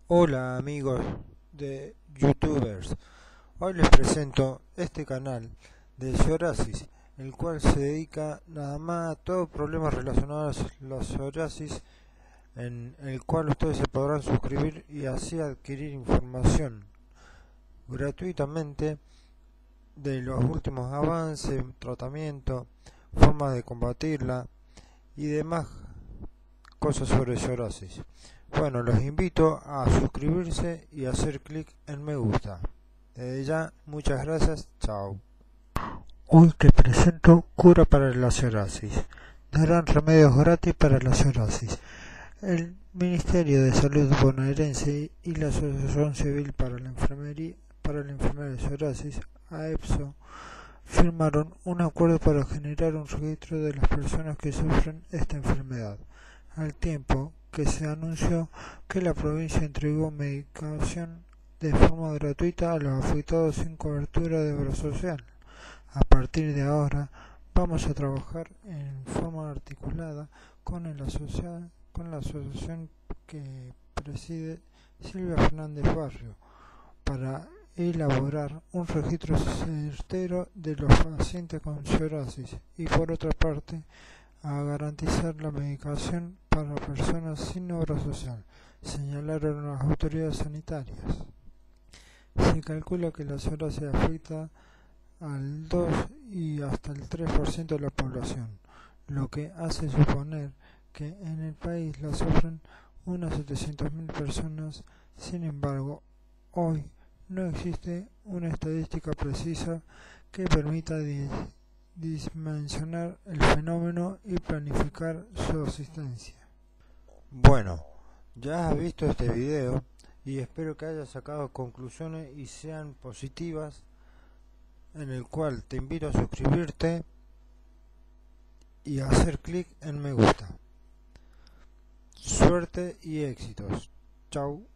Hola amigos de youtubers, hoy les presento este canal de psoriasis, el cual se dedica nada más a todos problemas relacionados a la psoriasis, en el cual ustedes se podrán suscribir y así adquirir información gratuitamente de los últimos avances, tratamiento, formas de combatirla y demás cosas sobre psoriasis. Bueno, los invito a suscribirse y hacer clic en me gusta. Desde ya, muchas gracias, chao. Hoy te presento cura para la psoriasis. Darán remedios gratis para la psoriasis. El Ministerio de Salud bonaerense y la Asociación Civil para la Enfermería de Psoriasis, AEPSO, firmaron un acuerdo para generar un registro de las personas que sufren esta enfermedad, al tiempo que se anunció que la provincia entregó medicación de forma gratuita a los afectados sin cobertura de obra social. A partir de ahora vamos a trabajar en forma articulada con la asociación que preside Silvia Fernández Barrio para elaborar un registro certero de los pacientes con psoriasis y, por otra parte, a garantizar la medicación para personas sin obra social, señalaron las autoridades sanitarias. Se calcula que la psoriasis afecta al 2 y hasta el 3% de la población, lo que hace suponer que en el país la sufren unas 700.000 personas. Sin embargo, hoy no existe una estadística precisa que permita dimensionar el fenómeno y planificar su asistencia. Bueno, ya has visto este video y espero que hayas sacado conclusiones y sean positivas, en el cual te invito a suscribirte y a hacer clic en me gusta. Suerte y éxitos. Chau.